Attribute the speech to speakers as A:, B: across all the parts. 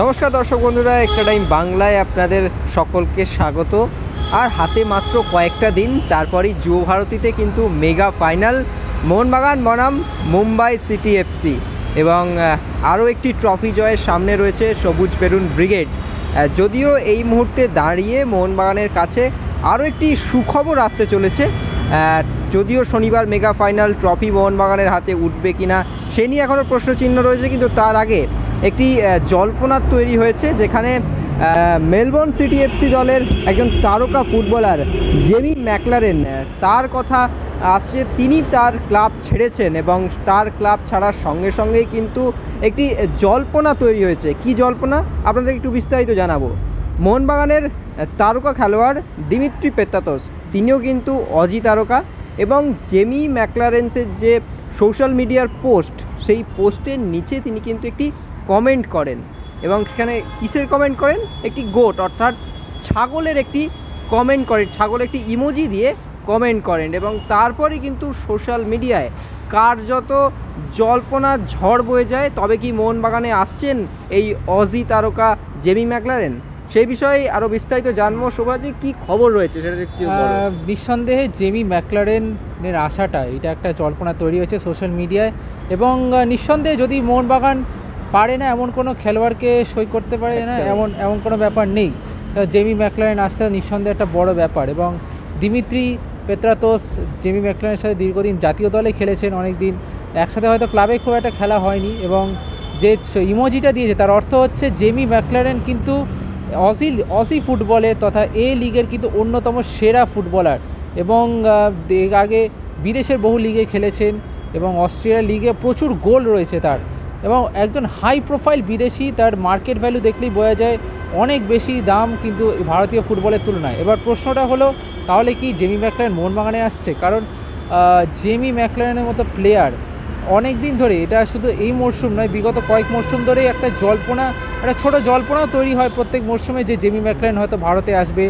A: নমস্কার দর্শক বন্ধুরা, এক্সট্রা টাইম বাংলায় আপনাদের সকলকে স্বাগত। আর হাতে মাত্র কয়েকটা দিন, তারপরেই যুব ভারতীতে কিন্তু মেগা ফাইনাল মোহনবাগান বনাম মুম্বাই সিটি এফসি, এবং আরও একটি ট্রফি জয়ের সামনে রয়েছে সবুজ বেরুন ব্রিগেড। যদিও এই মুহূর্তে দাঁড়িয়ে মোহনবাগানের কাছে আরও একটি সুখবর আসতে চলেছে। যদিও শনিবার মেগা ফাইনাল ট্রফি মোহনবাগানের হাতে উঠবে কিনা সে নিয়ে এখনও প্রশ্নচিহ্ন রয়েছে, কিন্তু তার আগে একটি জল্পনা তৈরি হয়েছে, যেখানে মেলবোর্ন সিটি এফসি দলের একজন তারকা ফুটবলার জেমি ম্যাকলারেন, তার কথা আসছে তিনি তার ক্লাব ছেড়েছেন, এবং তার ক্লাব ছাড়ার সঙ্গে সঙ্গেই কিন্তু একটি জল্পনা তৈরি হয়েছে। কি জল্পনা আপনাদের একটু বিস্তারিত জানাবো। মোহনবাগানের তারকা খেলোয়াড় দিমিত্রি পেত্রাতোস, তিনিও কিন্তু অজি তারকা, এবং জেমি ম্যাকলারেন্সের যে সোশ্যাল মিডিয়ার পোস্ট, সেই পোস্টের নিচে তিনি কিন্তু একটি কমেন্ট করেন, এবং সেখানে কিসের কমেন্ট করেন? একটি গোট অর্থাৎ ছাগলের একটি কমেন্ট করেন, ছাগলের একটি ইমোজি দিয়ে কমেন্ট করেন, এবং তারপরে কিন্তু সোশ্যাল মিডিয়ায় কার্যত জল্পনা ঝড় বয়ে যায়। তবে কি মোহনবাগানে আসছেন এই অজি তারকা জেমি ম্যাকলারেন? সেই বিষয়ে আরও বিস্তারিত জানবো। শোভাজি, কি খবর রয়েছে সেটা একটু
B: নিঃসন্দেহে জেমি ম্যাকলারেনের আশাটা, এটা একটা জল্পনা তৈরি হয়েছে সোশ্যাল মিডিয়ায়, এবং নিঃসন্দেহে যদি মোহনবাগান পারে না এমন কোনো খেলোয়াড়কে সই করতে পারে না, এমন কোনো ব্যাপার নেই। জেমি ম্যাকলারেন আসলে নিঃসন্দেহে একটা বড় ব্যাপার। এবং দিমিত্রি পেত্রাতোস জেমি ম্যাকলারেনের সাথে দীর্ঘদিন জাতীয় দলে খেলেছেন, অনেক দিন একসাথে হয়তো ক্লাবে খুব একটা খেলা হয়নি, এবং যে ইমোজিটা দিয়েছে তার অর্থ হচ্ছে জেমি ম্যাকলারেন কিন্তু অজি ফুটবলে তথা এ লিগের কিন্তু অন্যতম সেরা ফুটবলার, এবং আগে বিদেশের বহু লিগে খেলেছেন, এবং অস্ট্রেলিয়া লিগে প্রচুর গোল রয়েছে তার, এবং একজন হাই প্রোফাইল বিদেশি, তার মার্কেট ভ্যালু দেখলেই বোঝা যায় অনেক বেশি দাম কিন্তু ভারতীয় ফুটবলের তুলনায়। এবার প্রশ্নটা হলো, তাহলে কি জেমি ম্যাকলারেন মোহনবাগানে আসছে? কারণ জেমি ম্যাকলারেনের মতো প্লেয়ার অনেক দিন ধরে, এটা শুধু এই মরশুম নয়, বিগত কয়েক মরশুম ধরেই একটা ছোটো জল্পনাও তৈরি হয় প্রত্যেক মরশুমে, যে জেমি ম্যাকলারেন হয়তো ভারতে আসবে,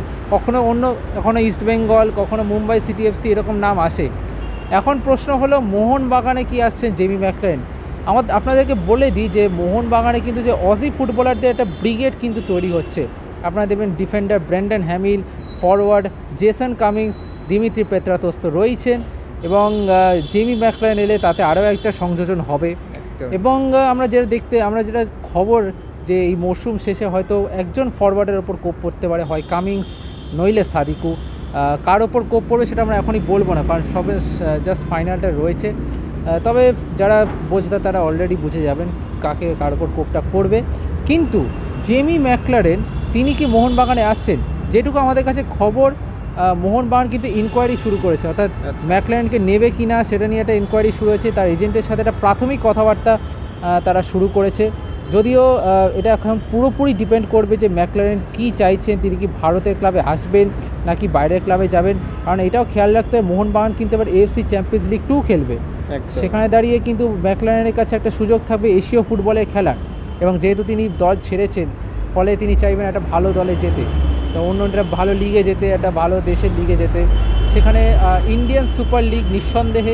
B: কখনো ইস্টবেঙ্গল, কখনো মুম্বাই সিটি এফসি, এরকম নাম আসে। এখন প্রশ্ন হলো, মোহনবাগানে কি আসছেন জেমি ম্যাকলারেন? আপনাদেরকে বলে দিই যে মোহনবাগানে কিন্তু যে অজি ফুটবলারদের একটা ব্রিগেড কিন্তু তৈরি হচ্ছে। আপনারা দেখবেন defender Brandon Hamill, forward Jason Cummings, Dimitri Petratos তো রয়েছেন, এবং জেমি ম্যাকলারেন এলে তাতে আরও একটা সংযোজন হবে। এবং আমরা যেটা খবর, যে এই মরশুম শেষে হয়তো একজন ফরওয়ার্ডের ওপর কোপ পড়তে পারে, হয় কামিংস নইলে সাদিকু। কার ওপর কোপ পড়বে সেটা আমরা এখনই বলবো না, কারণ সবে জাস্ট ফাইনালটা রয়েছে। তবে যারা বোঝদার তারা অলরেডি বুঝে যাবেন কার ওপর কোপটা পড়বে। কিন্তু জেমি ম্যাকলারেন তিনি কি মোহনবাগানে আসছেন? যেটুকু আমাদের কাছে খবর, মোহনবাগান কিন্তু ইনকোয়ারি শুরু করেছে, অর্থাৎ ম্যাকলারেনকে নেবে কি না সেটা নিয়ে একটা ইনকোয়ারি শুরু হয়েছে। তার এজেন্টের সাথে একটা প্রাথমিক কথাবার্তা তারা শুরু করেছে, যদিও এটা এখন পুরোপুরি ডিপেন্ড করবে যে ম্যাকলারেন কি চাইছেন, তিনি কি ভারতের ক্লাবে আসবেন নাকি বাইরের ক্লাবে যাবেন। কারণ এটাও খেয়াল রাখতে হবে, মোহনবাগান কিন্তু এবার এএফসি চ্যাম্পিয়ন্স লিগ 2 খেলবে, সেখানে দাঁড়িয়ে কিন্তু ম্যাকলারেনের কাছে একটা সুযোগ থাকবে এশীয় ফুটবলে খেলার, এবং যেহেতু তিনি দল ছেড়েছেন, ফলে তিনি চাইবেন একটা ভালো দলে যেতে, তো অন্য একটা ভালো লিগে যেতে, একটা ভালো দেশের লিগে যেতে। সেখানে ইন্ডিয়ান সুপার লিগ নিঃসন্দেহে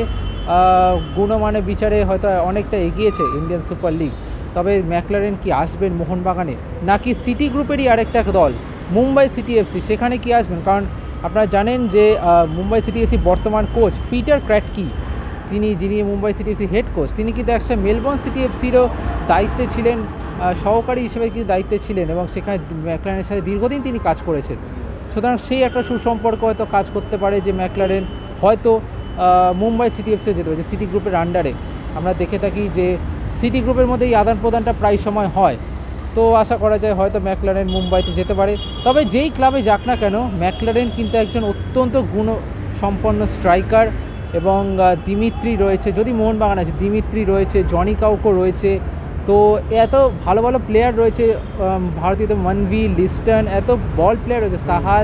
B: গুণমানের বিচারে হয়তো অনেকটা এগিয়েছে ইন্ডিয়ান সুপার লিগ। তবে ম্যাকলারেন কি আসবেন মোহনবাগানে, নাকি সিটি গ্রুপেরই আরেকটা দল মুম্বাই সিটি এফসি, সেখানে কি আসবেন? কারণ আপনারা জানেন যে মুম্বাই সিটি এফসি বর্তমান কোচ পিটার ক্র্যাটকি, যিনি Mumbai City FC head coach, তিনি কিন্তু একসাথে মেলবোর্ন সিটি এফসিরও দায়িত্বে ছিলেন, সহকারী হিসেবে কিন্তু দায়িত্বে ছিলেন, এবং সেখানে ম্যাকলারেনের সাথে দীর্ঘদিন তিনি কাজ করেছেন। সুতরাং সেই একটা সুসম্পর্ক হয়তো কাজ করতে পারে, যে ম্যাকলারেন হয়তো মুম্বাই সিটি এফসি যেতে পারে, যে সিটি গ্রুপের আন্ডারে আমরা দেখে থাকি যে সিটি গ্রুপের মধ্যে এই আদান প্রদানটা প্রায় সময় হয়। তো আশা করা যায় হয়তো ম্যাকলারেন মুম্বাইতে যেতে পারে। তবে যেই ক্লাবে যাক না কেন, ম্যাকলারেন কিন্তু একজন অত্যন্ত গুণসম্পন্ন স্ট্রাইকার, এবং দিমিত্রি রয়েছে, যদি মোহনবাগান আছে দিমিত্রি রয়েছে, জনি কাউকো রয়েছে, তো এত ভালো ভালো প্লেয়ার রয়েছে ভারতীয়তে, মনভি, লিস্টন, এত বল প্লেয়ার রয়েছে, সাহাল,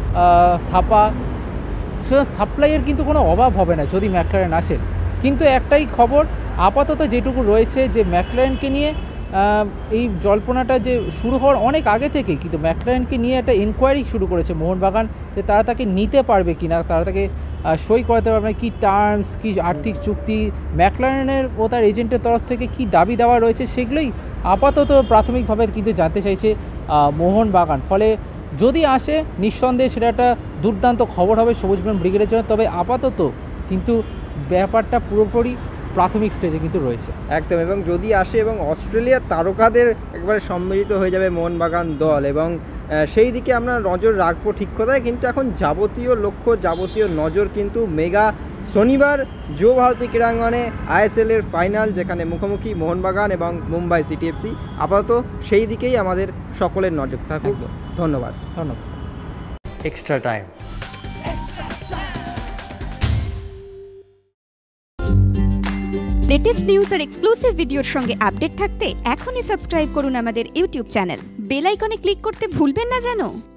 B: থাপা, সুতরাং সাপ্লাইয়ের কিন্তু কোনো অভাব হবে না যদি ম্যাকলারেন আসেন। কিন্তু একটাই খবর আপাতত যেটুকু রয়েছে, যে ম্যাকলারেনকে নিয়ে এই জল্পনাটা যে শুরু হওয়ার অনেক আগে থেকে, কিন্তু ম্যাকলারেনকে নিয়ে একটা এনকোয়ারি শুরু করেছে মোহনবাগান যে তারা তাকে নিতে পারবে কি না, তারা তাকে সই করাতে পারবে না, কী টার্মস, কী আর্থিক চুক্তি, ম্যাকলারেনের ও তার এজেন্টের তরফ থেকে কী দাবি দেওয়া রয়েছে, সেগুলোই আপাতত প্রাথমিকভাবে কিন্তু জানতে চাইছে মোহনবাগান। ফলে যদি আসে নিঃসন্দেহে সেটা একটা দুর্দান্ত খবর হবে সবুজ বন ব্রিগেডের জন্য। তবে আপাতত কিন্তু ব্যাপারটা পুরোপুরি প্রাথমিক স্টেজে কিন্তু রয়েছে।
A: একদম, এবং যদি আসে এবং অস্ট্রেলিয়ার তারকাদের একবারে সম্মিলিত হয়ে যাবে মোহনবাগান দল, এবং সেই দিকে আমরা নজর রাখবো ঠিক কথায়। কিন্তু এখন যাবতীয় লক্ষ্য, যাবতীয় নজর কিন্তু মেগা শনিবার যুব ভারতী ক্রীড়াঙ্গনে আইএসএলের ফাইনাল, যেখানে মুখোমুখি মোহনবাগান এবং মুম্বাই সিটি এফসি। আপাতত সেই দিকেই আমাদের সকলের নজর থাকুক। ধন্যবাদ।
C: Extra time.
D: লেটেস্ট নিউজ আর এক্সক্লুসিভ ভিডিওর সঙ্গে আপডেট থাকতে এখনই সাবস্ক্রাইব করুন আমাদের ইউটিউব চ্যানেল। বেল আইকনে ক্লিক করতে ভুলবেন না যেন।